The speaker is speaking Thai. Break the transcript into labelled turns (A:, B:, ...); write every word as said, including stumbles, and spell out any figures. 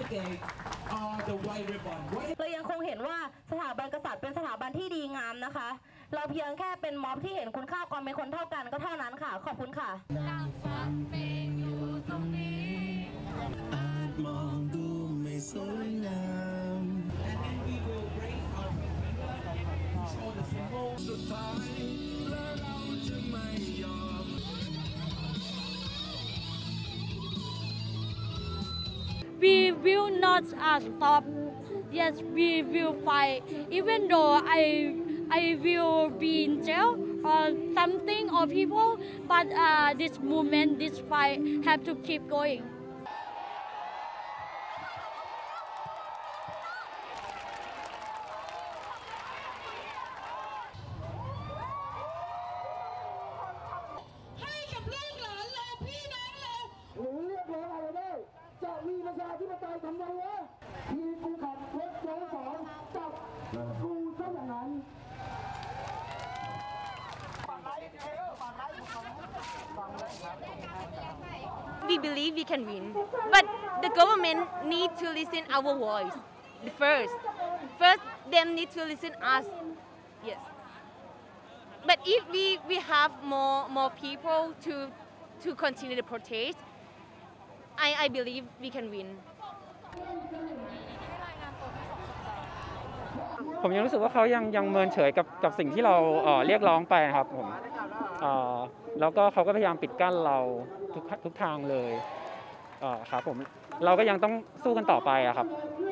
A: เรายังคงเห็นว่าสถาบันกษัตริย์เป็นสถาบันที่ดีงามนะคะเราเพียงแค่เป็นม็อบที่เห็นคุณค่าความเป็นคนเท่ากันก็เท่านั้นค่ะขอบคุณค่ะ
B: อาจมองดูไม่สวยงามสุดท้ายแล้วเราจะไม่ยอม
C: We will not uh, stop. Yes, we will fight. Even though I I will be in jail or something or people, but uh, this movement, this fight have to keep going.
D: We believe we can win, but the government need to listen our voice first. First, them need to listen us. Yes. But if we we have more more people to to continue the protest, I I believe we can win.
E: ผมยังรู้สึกว่าเขายังยังเมินเฉยกับกับสิ่งที่เราเอ่อเรียกร้องไปครับผมเอ่อแล้วก็เขาก็พยายามปิดกั้นเราทุกทุกทางเลยเอ่อครับผมเราก็ยังต้องสู้กันต่อไปอะครับ